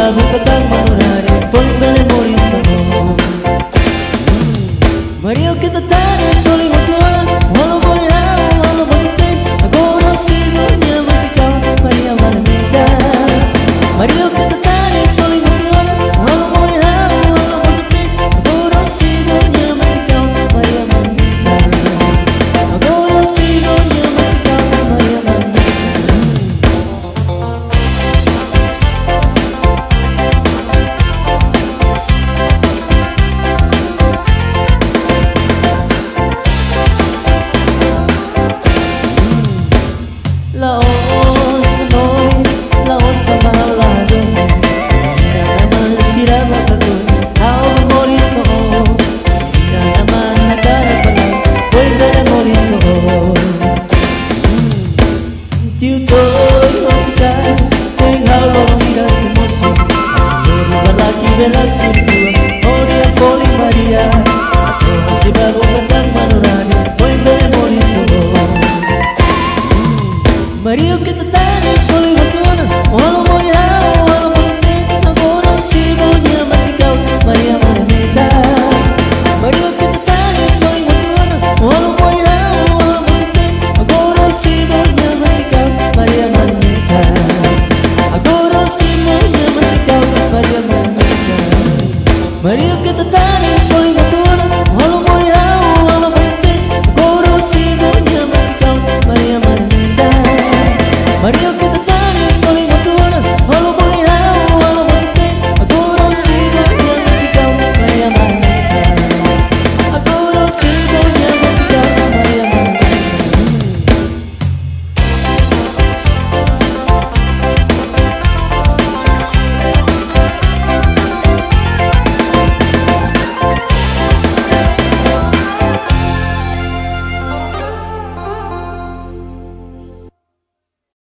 berkata menurari Folgale morisamo Mario que te tare Toli motora Walo boyao Walo bosite Agora sigo Minha música Maria Valenita Mario que te tare Toli motora Walo boyao Walo bosite Agora sigo Minha música Maria Valenita Agora sigo Minha música Maria Valenita Laos Hanoi, Laos Kamalado Hindi na naman sila mapagod Tao ng Moriso Hindi na naman nagkarapalan Folgale Moriso Tiutoy o kita Kung halong tidak semoso Asuro balaki belak surtua